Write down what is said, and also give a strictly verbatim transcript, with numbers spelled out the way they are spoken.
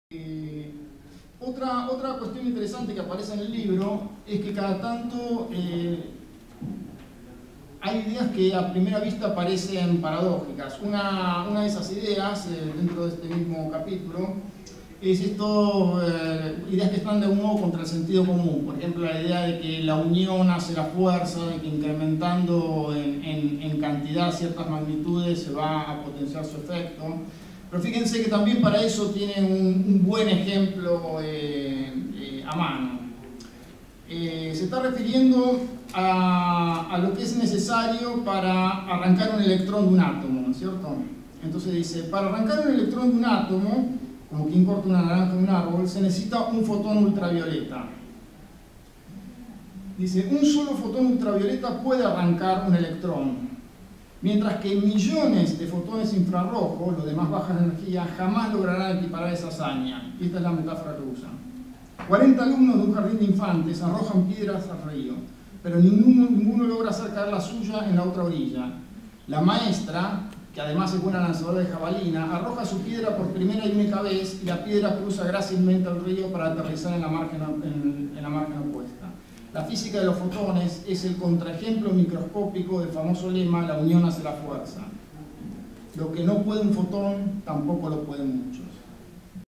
Eh, otra, otra cuestión interesante que aparece en el libro es que cada tanto eh, hay ideas que a primera vista parecen paradójicas. Una, una de esas ideas, eh, dentro de este mismo capítulo, es esto, eh, ideas que están de un modo contra el sentido común. Por ejemplo, la idea de que la unión hace la fuerza, de que incrementando en, en, en cantidad ciertas magnitudes se va a potenciar su efecto. Pero fíjense que también para eso tiene un, un buen ejemplo eh, eh, a mano. Eh, se está refiriendo a, a lo que es necesario para arrancar un electrón de un átomo, ¿no es cierto? Entonces dice, para arrancar un electrón de un átomo, como quien corta una naranja de un árbol, se necesita un fotón ultravioleta. Dice, un solo fotón ultravioleta puede arrancar un electrón, mientras que millones de fotones infrarrojos, los de más baja energía, jamás lograrán equiparar esa hazaña. Y esta es la metáfora que usa. cuarenta alumnos de un jardín de infantes arrojan piedras al río, pero ninguno, ninguno logra hacer caer la suya en la otra orilla. La maestra, que además es buena lanzadora de jabalina, arroja su piedra por primera y única vez y la piedra cruza grácilmente el río para aterrizar en la margen, en, en la margen opuesta. La física de los fotones es el contraejemplo microscópico del famoso lema, la unión hace la fuerza. Lo que no puede un fotón, tampoco lo pueden muchos.